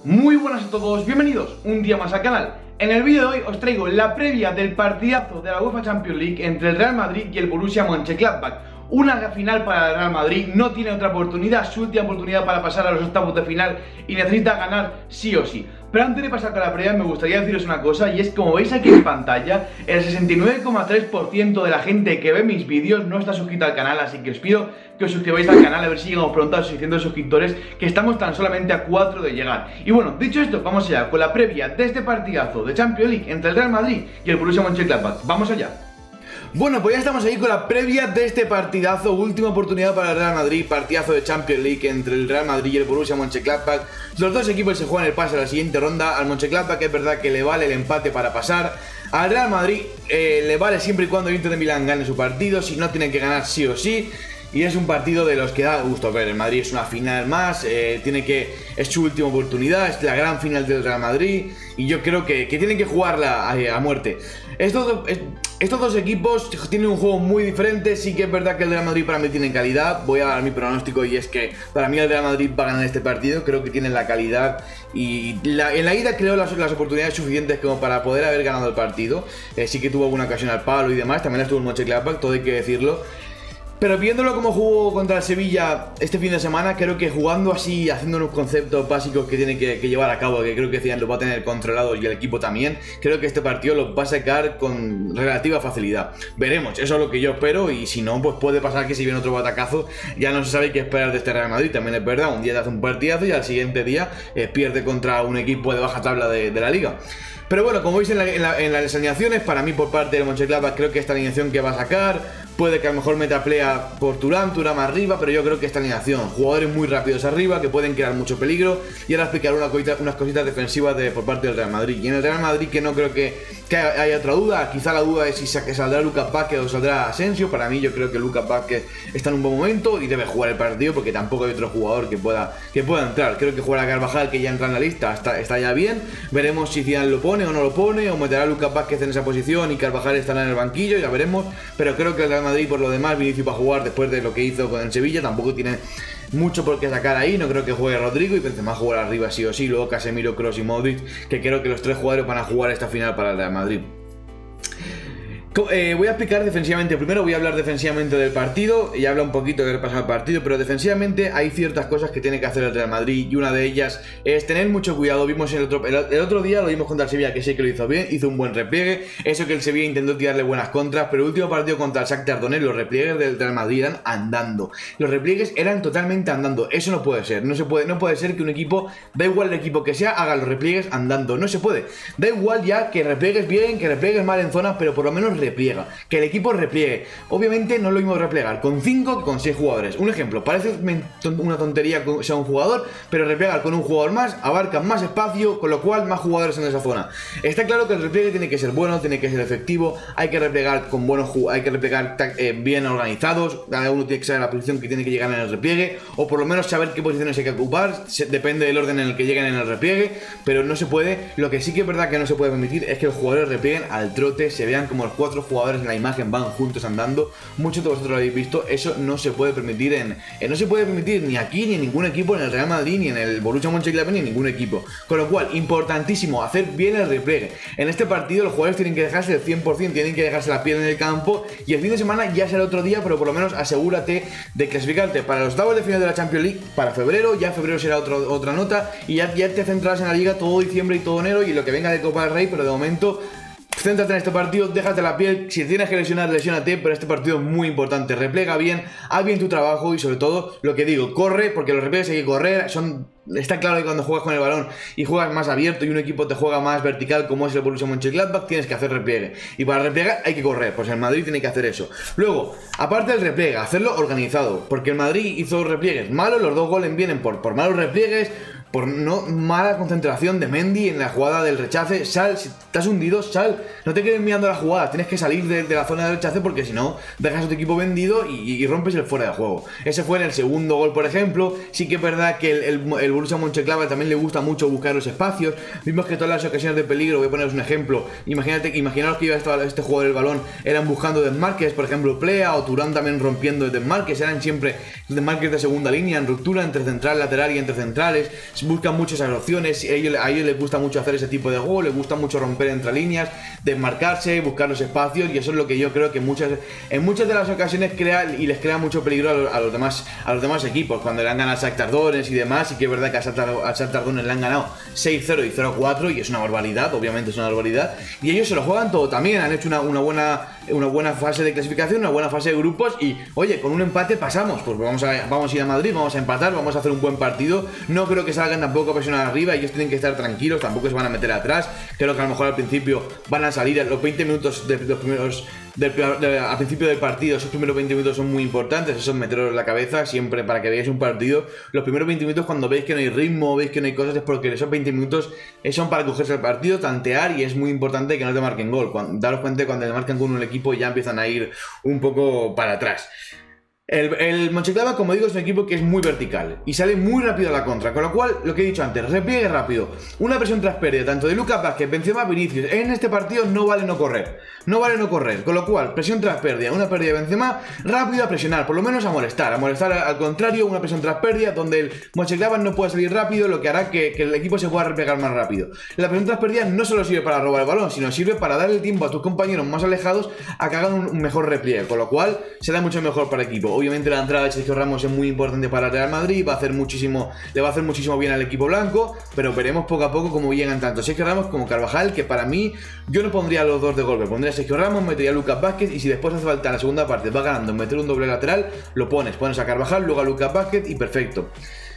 Muy buenas a todos, bienvenidos un día más al canal. En el vídeo de hoy os traigo la previa del partidazo de la UEFA Champions League entre el Real Madrid y el Borussia Mönchengladbach. Una final para el Real Madrid, no tiene otra oportunidad, su última oportunidad para pasar a los octavos de final y necesita ganar sí o sí. Pero antes de pasar con la previa me gustaría deciros una cosa, y es que como veis aquí en pantalla, el 69,3% de la gente que ve mis vídeos no está suscrita al canal, así que os pido que os suscribáis al canal a ver si llegamos pronto a los 600 suscriptores, que estamos tan solamente a 4 de llegar. Y bueno, dicho esto, vamos allá con la previa de este partidazo de Champions League entre el Real Madrid y el Borussia Mönchengladbach. Vamos allá. Bueno, pues ya estamos ahí con la previa de este partidazo, última oportunidad para el Real Madrid, partidazo de Champions League entre el Real Madrid y el Borussia Mönchengladbach. Los dos equipos se juegan el pase a la siguiente ronda. Al Mönchengladbach es verdad que le vale el empate para pasar. Al Real Madrid le vale siempre y cuando el Inter de Milán gane su partido, si no tienen que ganar sí o sí. Y es un partido de los que da gusto ver. El Madrid es una final más, es su última oportunidad, es la gran final del Real Madrid. Y yo creo que tienen que jugarla a muerte. Estos dos equipos tienen un juego muy diferente. Sí que es verdad que el Real Madrid para mí tiene calidad. Voy a dar mi pronóstico y es que para mí el Real Madrid va a ganar este partido. Creo que tienen la calidad y en la ida creo las oportunidades suficientes como para poder haber ganado el partido. Sí que tuvo alguna ocasión al palo y demás. También estuvo en Mönchengladbach, todo hay que decirlo. Pero viéndolo como jugó contra el Sevilla este fin de semana, creo que jugando así, haciendo unos conceptos básicos que tiene que llevar a cabo, que creo que Zidane lo va a tener controlado y el equipo también, creo que este partido lo va a sacar con relativa facilidad. Veremos, eso es lo que yo espero, y si no, pues puede pasar que si viene otro batacazo, ya no se sabe qué esperar de este Real Madrid. También es verdad, un día te hace un partidazo y al siguiente día pierde contra un equipo de baja tabla de la liga. Pero bueno, como veis en las alineaciones, para mí por parte del Mönchengladbach creo que esta alineación que va a sacar, puede que a lo mejor meta Plea por Thuram arriba, pero yo creo que esta alineación, jugadores muy rápidos arriba, que pueden crear mucho peligro. Y ahora explicaré unas cositas defensivas por parte del Real Madrid. Y en el Real Madrid que no creo que haya otra duda, quizá la duda es si saldrá Lucas Vázquez o saldrá Asensio. Para mí yo creo que Lucas Vázquez está en un buen momento y debe jugar el partido, porque tampoco hay otro jugador que pueda entrar. Creo que jugará Carvajal, que ya entra en la lista, está ya bien. Veremos si Zidane lo pone o no lo pone, o meterá a Lucas Vázquez en esa posición y Carvajal estará en el banquillo, ya veremos. Pero creo que el Real Madrid, por lo demás, Vinicius va a jugar después de lo que hizo con el Sevilla, tampoco tiene mucho por qué sacar ahí. No creo que juegue Rodrigo y Benzema jugar arriba sí o sí, luego Casemiro, Kroos y Modric, que creo que los tres jugadores van a jugar esta final para el Real Madrid. Voy a explicar defensivamente. Primero voy a hablar defensivamente del partido. Ya habla un poquito de repasar el partido, pero defensivamente hay ciertas cosas que tiene que hacer el Real Madrid, y una de ellas es tener mucho cuidado. Vimos el otro día, lo vimos contra el Sevilla, que sí que lo hizo bien, hizo un buen repliegue. Eso que el Sevilla intentó tirarle buenas contras, pero el último partido contra el Shakhtar Donetsk, los repliegues del Real Madrid eran andando. Los repliegues eran totalmente andando. Eso no puede ser. No puede ser que un equipo, da igual el equipo que sea, haga los repliegues andando. No se puede. Da igual ya que repliegues bien, que repliegues mal en zonas, pero por lo menos repliega, que el equipo repliegue. Obviamente no es lo mismo replegar con 5 que con 6 jugadores. Un ejemplo, parece una tontería que sea un jugador, pero replegar con un jugador más abarca más espacio, con lo cual más jugadores en esa zona. Está claro que el repliegue tiene que ser bueno, tiene que ser efectivo, hay que replegar con buenos jugadores, hay que replegar bien organizados. Cada uno tiene que saber la posición que tiene que llegar en el repliegue, o por lo menos saber qué posiciones hay que ocupar. Depende del orden en el que lleguen en el repliegue, pero no se puede. Lo que sí que es verdad que no se puede permitir es que los jugadores replieguen al trote, se vean como los 4 jugadores en la imagen van juntos andando. Muchos de vosotros lo habéis visto. Eso no se puede permitir no se puede permitir ni aquí, ni en ningún equipo, en el Real Madrid, ni en el Borussia Mönchengladbach, ni en ningún equipo. Con lo cual, importantísimo hacer bien el repliegue. En este partido los jugadores tienen que dejarse el 100%, tienen que dejarse la piel en el campo, y el fin de semana ya será otro día, pero por lo menos asegúrate de clasificarte para los octavos de final de la Champions League para febrero. Ya febrero será otra nota, y ya te centrarás en la liga todo diciembre y todo enero y lo que venga de Copa del Rey, pero de momento céntrate en este partido, déjate la piel. Si tienes que lesionar, lesiónate, pero este partido es muy importante. Replega bien, haz bien tu trabajo y sobre todo, lo que digo, corre, porque los repliegues hay que correr. Está claro que cuando juegas con el balón y juegas más abierto y un equipo te juega más vertical como es el Borussia Mönchengladbach, tienes que hacer repliegue. Y para replegar hay que correr, pues el Madrid tiene que hacer eso. Luego, aparte del repliegue, hacerlo organizado, porque el Madrid hizo repliegues malos, los 2 goles vienen por malos repliegues, por mala concentración de Mendy en la jugada del rechace. Sal, si estás hundido, sal, no te quedes mirando la jugada, tienes que salir de la zona de rechace, porque si no, dejas a tu equipo vendido y rompes el fuera de juego. Ese fue en el segundo gol, por ejemplo. Sí que es verdad que el Borussia Mönchengladbach también le gusta mucho buscar los espacios. Vimos que todas las ocasiones de peligro, voy a poneros un ejemplo, imaginaos que iba este jugador el balón, eran buscando desmarques, por ejemplo Plea o Thuram también rompiendo desmarques, eran siempre desmarques de segunda línea, en ruptura entre central, lateral y entre centrales. buscan mucho esas opciones, a ellos les gusta mucho hacer ese tipo de juego, les gusta mucho romper entre líneas, desmarcarse, buscar los espacios, y eso es lo que yo creo que en muchas de las ocasiones les crea mucho peligro a los demás equipos, cuando le han ganado a Shakhtar Donetsk y demás. Y que es verdad que a Shakhtar Donetsk le han ganado 6-0 y 0-4, y es una barbaridad, obviamente es una barbaridad, y ellos se lo juegan todo también, han hecho una buena fase de clasificación, una buena fase de grupos, y oye, con un empate pasamos, pues vamos a ir a Madrid, vamos a empatar, vamos a hacer un buen partido. No creo que salgan tampoco a presionar arriba, ellos tienen que estar tranquilos, tampoco se van a meter atrás. Creo que a lo mejor al principio van a salir los 20 minutos de los primeros al principio del partido. Esos primeros 20 minutos son muy importantes, eso es meteros en la cabeza siempre para que veáis un partido. Los primeros 20 minutos, cuando veis que no hay ritmo, veis que no hay cosas, es porque esos 20 minutos son para cogerse el partido, tantear, y es muy importante que no te marquen gol. Daros cuenta que cuando te marcan con un equipo ya empiezan a ir un poco para atrás. El Mönchengladbach, como digo, es un equipo que es muy vertical y sale muy rápido a la contra, con lo cual, lo que he dicho antes, repliegue rápido, una presión tras pérdida, tanto de Lucas Vázquez, Benzema, Vinicius. En este partido no vale no correr, con lo cual, presión tras pérdida, una pérdida de Benzema, rápido a presionar, por lo menos a molestar al contrario, una presión tras pérdida, donde el Mönchengladbach no puede salir rápido, lo que hará que el equipo se pueda replegar más rápido. La presión tras pérdida no solo sirve para robar el balón, sino sirve para darle tiempo a tus compañeros más alejados a que hagan un mejor repliegue, con lo cual será mucho mejor para el equipo. Obviamente la entrada de Sergio Ramos es muy importante para el Real Madrid, le va a hacer muchísimo bien al equipo blanco, pero veremos poco a poco cómo llegan tanto Sergio Ramos como Carvajal, que para mí, yo no pondría los dos de golpe, pondría a Sergio Ramos, metería a Lucas Vázquez, y si después hace falta en la segunda parte, va ganando, meter un doble lateral, lo pones a Carvajal, luego a Lucas Vázquez y perfecto.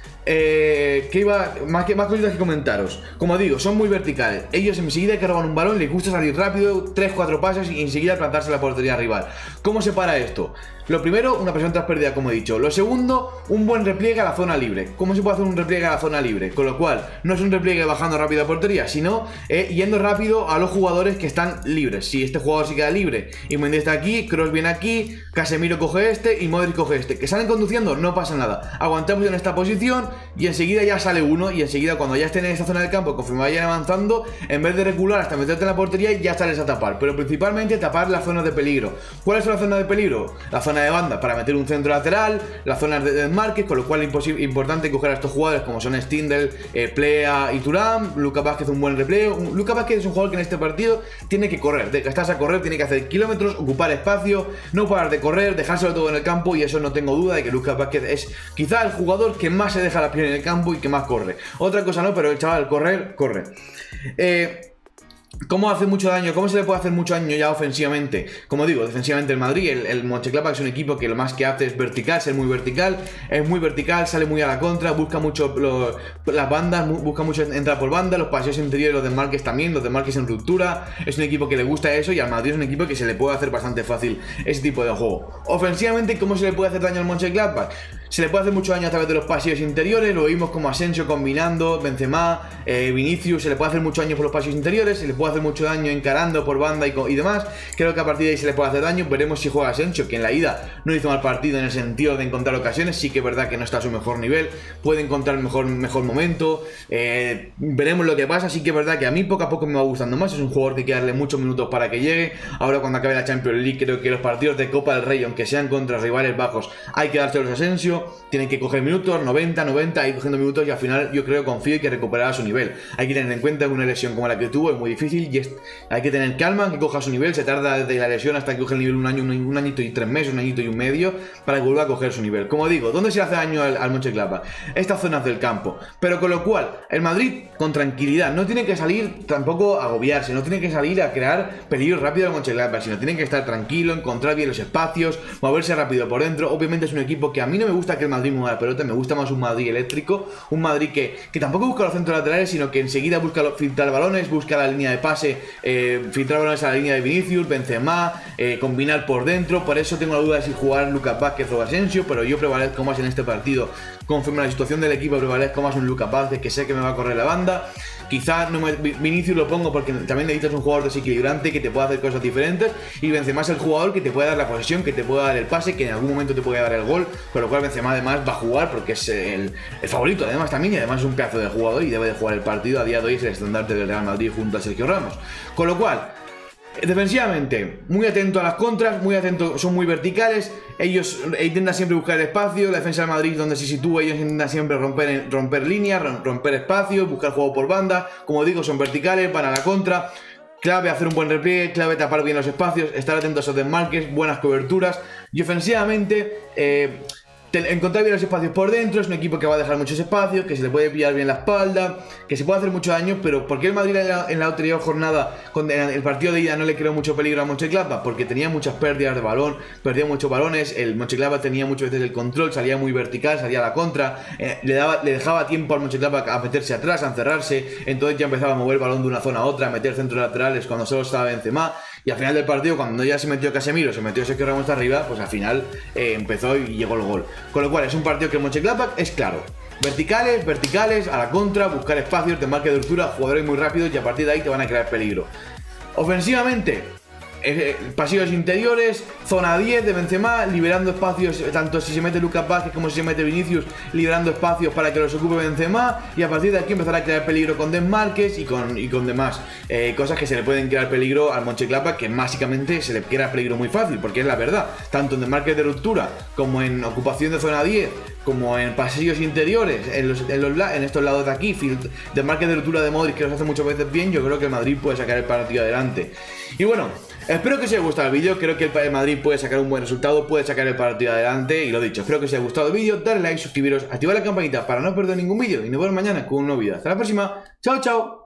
Más cositas que comentaros. Como digo, son muy verticales. Ellos enseguida que roban un balón les gusta salir rápido, 3-4 pasos y enseguida plantarse la portería rival. ¿Cómo se para esto? Lo primero, una presión tras pérdida, como he dicho. Lo segundo, un buen repliegue a la zona libre. ¿Cómo se puede hacer un repliegue a la zona libre? Con lo cual, no es un repliegue bajando rápido a portería, sino yendo rápido a los jugadores que están libres. Si este jugador se queda libre y Mendy está aquí, Kroos viene aquí, Casemiro coge este y Modric coge este, que salen conduciendo, no pasa nada. Aguantamos en esta posición y enseguida ya sale uno, y enseguida cuando ya estén en esta zona del campo, conforme vayan avanzando, en vez de recular hasta meterte en la portería, ya sales a tapar. Pero principalmente tapar las zonas de peligro. ¿Cuáles son las zonas de peligro? La zona de banda para meter un centro lateral, las zonas de desmarques, con lo cual es importante coger a estos jugadores como son Stindl, Plea y Thuram. Lucas Vázquez, un buen repleo. Lucas Vázquez es un jugador que en este partido tiene que correr, de que estás a correr, tiene que hacer kilómetros, ocupar espacio, no parar de correr, dejárselo todo en el campo, y eso no tengo duda de que Lucas Vázquez es quizá el jugador que más se deja la piel en el campo y que más corre. Otra cosa no, pero el chaval corre. ¿Cómo hace mucho daño? ¿Cómo se le puede hacer mucho daño ya ofensivamente? Como digo, defensivamente el Madrid, el Mönchengladbach es un equipo que lo más que hace es vertical, ser muy vertical, es muy vertical, sale muy a la contra, busca mucho las bandas, busca mucho entrar por banda, los paseos interiores, los desmarques también, los desmarques en ruptura. Es un equipo que le gusta eso, y al Madrid es un equipo que se le puede hacer bastante fácil ese tipo de juego. Ofensivamente, ¿cómo se le puede hacer daño al Mönchengladbach? Se le puede hacer mucho daño a través de los pasillos interiores, lo vimos como Asensio combinando, Benzema, Vinicius, se le puede hacer mucho daño por los pasillos interiores, se le puede hacer mucho daño encarando por banda y demás. Creo que a partir de ahí se le puede hacer daño. Veremos si juega Asensio, que en la ida no hizo mal partido en el sentido de encontrar ocasiones, sí que es verdad que no está a su mejor nivel, puede encontrar el mejor momento, veremos lo que pasa. Sí que es verdad que a mí poco a poco me va gustando más, es un jugador que hay que darle muchos minutos para que llegue. Ahora cuando acabe la Champions League, creo que los partidos de Copa del Rey, aunque sean contra rivales bajos, hay que dárselos a Asensio. Tienen que coger minutos, 90, ir cogiendo minutos, y al final yo confío en que recuperará su nivel. Hay que tener en cuenta que una lesión como la que tuvo es muy difícil, y hay que tener calma, que coja su nivel. Se tarda desde la lesión hasta que coge el nivel un añito y 3 meses, un añito y un medio, para que vuelva a coger su nivel. Como digo, ¿dónde se le hace daño al Mönchengladbach? Estas zonas del campo. Pero con lo cual, el Madrid, con tranquilidad, no tiene que salir tampoco a agobiarse, no tiene que salir a crear peligro rápido al Mönchengladbach, sino tiene que estar tranquilo, encontrar bien los espacios, moverse rápido por dentro. Obviamente es un equipo que a mí no me gusta que el Madrid mueva la pelota, me gusta más un Madrid eléctrico, un Madrid que tampoco busca los centros laterales, sino que enseguida busca filtrar balones, busca la línea de pase, filtrar balones a la línea de Vinicius, Benzema, combinar por dentro. Por eso tengo la duda de si jugar Lucas Vázquez o Asensio, pero yo prevalezco más en este partido, conforme a la situación del equipo, prevalezco más un Lucas Vázquez, que sé que me va a correr la banda. Quizá Vinicius lo pongo porque también necesitas un jugador desequilibrante que te pueda hacer cosas diferentes, y Benzema es el jugador que te puede dar la posesión, que te puede dar el pase, que en algún momento te puede dar el gol, con lo cual Benzema además va a jugar porque es el favorito además también, y además es un pedazo de jugador y debe de jugar el partido. A día de hoy es el estandarte del Real Madrid junto a Sergio Ramos, con lo cual Defensivamente, muy atento a las contras, muy atento, son muy verticales. Ellos intentan siempre buscar el espacio. La defensa del Madrid, donde se sitúa, ellos intentan siempre romper líneas, romper espacios, buscar juego por banda. Como digo, son verticales, van a la contra. Clave hacer un buen repliegue, clave tapar bien los espacios, estar atentos a esos desmarques, buenas coberturas. Y ofensivamente, encontrar bien los espacios por dentro. Es un equipo que va a dejar muchos espacios, que se le puede pillar bien la espalda, que se puede hacer mucho daño. Pero ¿por qué el Madrid en la anterior jornada, con el partido de ida, no le creó mucho peligro a Mönchengladbach? Porque tenía muchas pérdidas de balón, perdía muchos balones. El Mönchengladbach tenía muchas veces el control, salía muy vertical, salía a la contra, le dejaba tiempo al Mönchengladbach a meterse atrás, a encerrarse. Entonces ya empezaba a mover el balón de una zona a otra, a meter centros laterales cuando solo estaba Benzema. Y al final del partido, cuando ya se metió Casemiro, se metió Sergio Ramos arriba, pues al final empezó y llegó el gol. Con lo cual es un partido que el Mönchengladbach es claro. Verticales, a la contra, buscar espacios, desmarque de ruptura, jugadores muy rápidos y a partir de ahí te van a crear peligro. Ofensivamente, pasillos interiores, zona 10 de Benzema, liberando espacios, tanto si se mete Lucas Vázquez como si se mete Vinicius, liberando espacios para que los ocupe Benzema, y a partir de aquí empezar a crear peligro con desmarques y con demás cosas que se le pueden crear peligro al Mönchengladbach, que básicamente se le crea peligro muy fácil, porque es la verdad, tanto en desmarques de ruptura como en ocupación de zona 10, como en pasillos interiores, en estos lados de aquí, desmarques de ruptura de Modric, que los hace muchas veces bien. Yo creo que el Madrid puede sacar el partido adelante. Y bueno, espero que os haya gustado el vídeo. Creo que el Madrid puede sacar un buen resultado, puede sacar el partido adelante. Y lo dicho, espero que os haya gustado el vídeo. Darle like, suscribiros, activar la campanita para no perder ningún vídeo. Y nos vemos mañana con un nuevo vídeo. Hasta la próxima. Chao, chao.